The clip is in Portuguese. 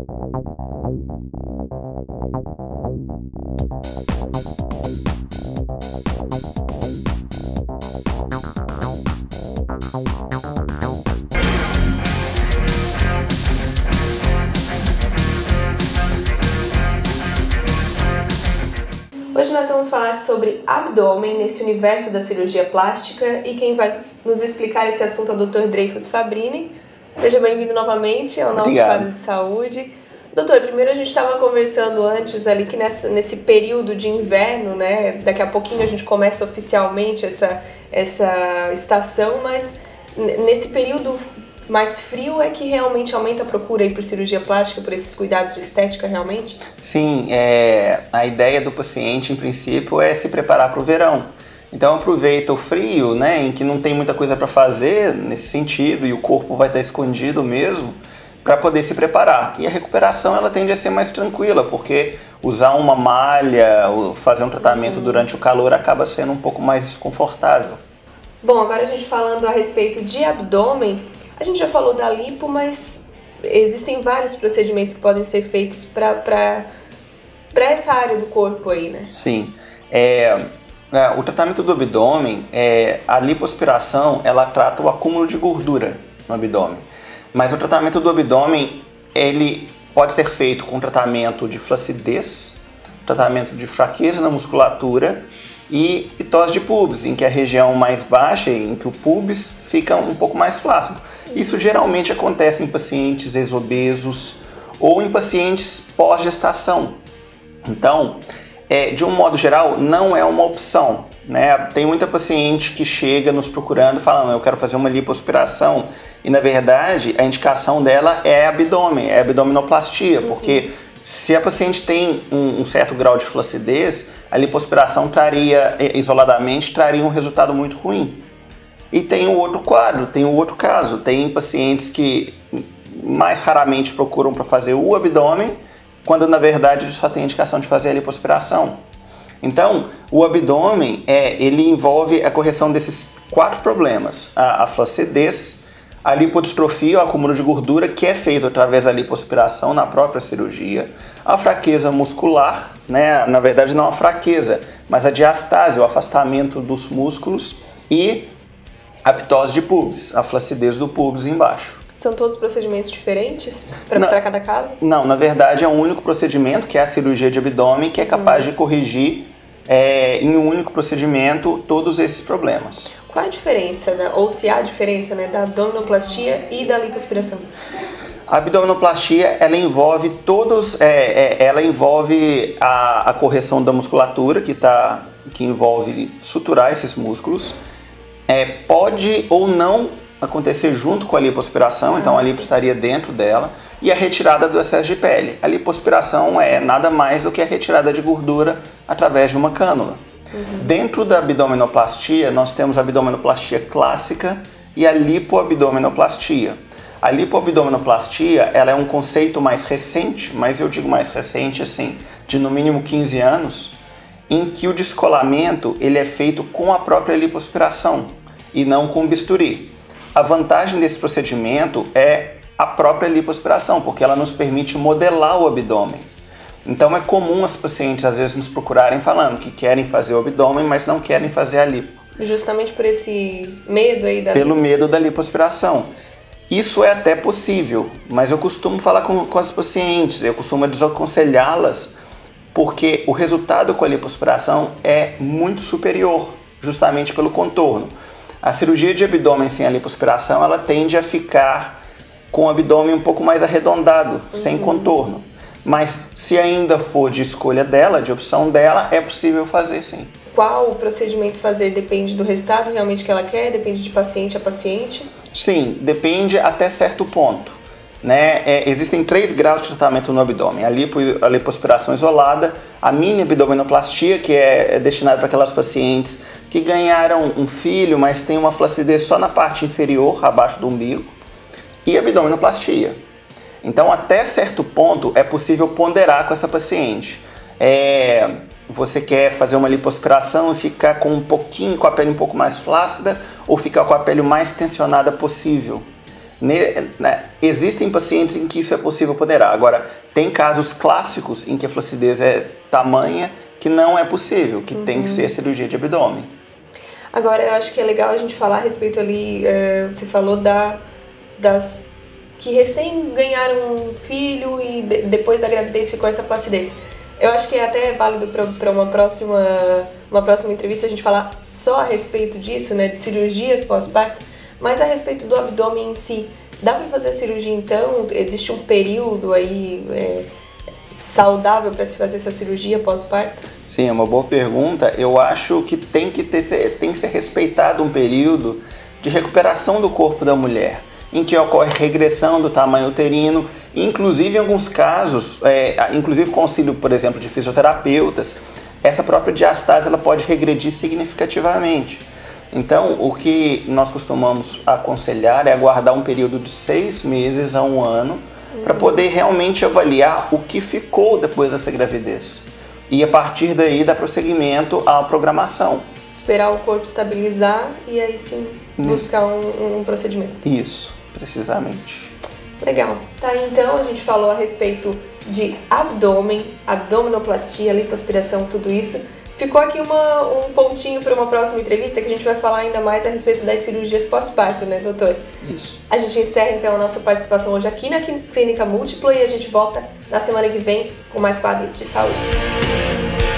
Hoje nós vamos falar sobre abdômen nesse universo da cirurgia plástica e quem vai nos explicar esse assunto é o Dr. Dreyfus Fabrini. Seja bem-vindo novamente ao nosso quadro de saúde. Doutor, primeiro a gente estava conversando antes ali que nesse período de inverno, né, daqui a pouquinho a gente começa oficialmente essa estação, mas nesse período mais frio é que realmente aumenta a procura aí por cirurgia plástica, por esses cuidados de estética realmente? Sim, a ideia do paciente, em princípio, é se preparar para o verão. Então aproveita o frio, né, em que não tem muita coisa para fazer nesse sentido e o corpo vai estar escondido mesmo, para poder se preparar. E a recuperação ela tende a ser mais tranquila, porque usar uma malha, ou fazer um tratamento durante o calor acaba sendo um pouco mais desconfortável. Bom, agora a gente falando a respeito de abdômen, a gente já falou da lipo, mas existem vários procedimentos que podem ser feitos para essa área do corpo aí, né? Sim. O tratamento do abdômen, a lipoaspiração, ela trata o acúmulo de gordura no abdômen. Mas o tratamento do abdômen, ele pode ser feito com tratamento de flacidez, tratamento de fraqueza na musculatura e pitose de pubis, em que a região mais baixa, em que o pubis fica um pouco mais flácido. Isso geralmente acontece em pacientes exobesos ou em pacientes pós-gestação. Então, de um modo geral, não é uma opção, né? Tem muita paciente que chega nos procurando falando, eu quero fazer uma lipoaspiração, e na verdade a indicação dela é abdômen, é abdominoplastia, porque se a paciente tem um certo grau de flacidez, a lipoaspiração isoladamente traria um resultado muito ruim. E tem o outro quadro, tem o outro caso, tem pacientes que mais raramente procuram para fazer o abdômen, quando na verdade ele só tem indicação de fazer a lipoaspiração. Então, o abdômen, ele envolve a correção desses 4 problemas, a flacidez, a lipodistrofia, o acúmulo de gordura, que é feito através da lipoaspiração na própria cirurgia, a fraqueza muscular, né? Na verdade não a fraqueza, mas a diastase, o afastamento dos músculos, e a pitose de pubis, a flacidez do pubis embaixo. São todos procedimentos diferentes para cada caso? Não, na verdade é um único procedimento, que é a cirurgia de abdômen, que é capaz de corrigir em um único procedimento todos esses problemas. Qual é a diferença, ou se há diferença, né, da abdominoplastia e da lipoaspiração? A abdominoplastia, ela envolve a correção da musculatura, que envolve suturar esses músculos. Pode ou não acontecer junto com a lipoaspiração, então a lipo estaria dentro dela, e a retirada do excesso de pele. A lipoaspiração é nada mais do que a retirada de gordura através de uma cânula. Dentro da abdominoplastia, nós temos a abdominoplastia clássica e a lipoabdominoplastia. A lipoabdominoplastia, ela é um conceito mais recente, mas eu digo mais recente assim, de no mínimo 15 anos, em que o descolamento ele é feito com a própria lipoaspiração e não com bisturi. A vantagem desse procedimento é a própria lipoaspiração, porque ela nos permite modelar o abdômen. Então é comum as pacientes às vezes nos procurarem falando que querem fazer o abdômen, mas não querem fazer a lipo. Justamente por esse medo aí Pelo medo da lipoaspiração. Isso é até possível, mas eu costumo falar com as pacientes, eu costumo desaconselhá-las, porque o resultado com a lipoaspiração é muito superior, justamente pelo contorno. A cirurgia de abdômen sem a lipoaspiração, ela tende a ficar com o abdômen um pouco mais arredondado, sem contorno. Mas se ainda for de escolha dela, de opção dela, é possível fazer sim. Qual o procedimento fazer depende do resultado realmente que ela quer? Depende de paciente a paciente? Sim, depende até certo ponto, né? Existem 3 graus de tratamento no abdômen. A lipoaspiração isolada, a mini abdominoplastia, que é destinada para aquelas pacientes que ganharam um filho, mas tem uma flacidez só na parte inferior, abaixo do umbigo, e a abdominoplastia. Então, até certo ponto, é possível ponderar com essa paciente. Você quer fazer uma lipoaspiração e ficar com a pele um pouco mais flácida ou ficar com a pele o mais tensionada possível? Existem pacientes em que isso é possível poderá. Agora, tem casos clássicos em que a flacidez é tamanha que não é possível, que tem que ser a cirurgia de abdômen. Agora, eu acho que é legal a gente falar a respeito ali, você falou das que recém ganharam um filho e depois da gravidez ficou essa flacidez. Eu acho que é até válido para uma próxima entrevista a gente falar só a respeito disso, né, de cirurgias pós-parto, mas a respeito do abdômen em si. Dá para fazer a cirurgia então? Existe um período aí saudável para se fazer essa cirurgia pós-parto? Sim, é uma boa pergunta. Eu acho que tem que ser respeitado um período de recuperação do corpo da mulher, em que ocorre regressão do tamanho uterino, inclusive em alguns casos, inclusive com auxílio, por exemplo, de fisioterapeutas, essa própria diastase ela pode regredir significativamente. Então, o que nós costumamos aconselhar é aguardar um período de 6 meses a 1 ano para poder realmente avaliar o que ficou depois dessa gravidez. E a partir daí dar prosseguimento à programação. Esperar o corpo estabilizar e aí sim buscar um procedimento. Isso, precisamente. Legal. Tá aí então, a gente falou a respeito de abdômen, abdominoplastia, lipoaspiração, tudo isso. Ficou aqui um pontinho para uma próxima entrevista que a gente vai falar ainda mais a respeito das cirurgias pós-parto, né, doutor? Isso. A gente encerra então a nossa participação hoje aqui na Clínica Múltipla e a gente volta na semana que vem com mais quadro de saúde.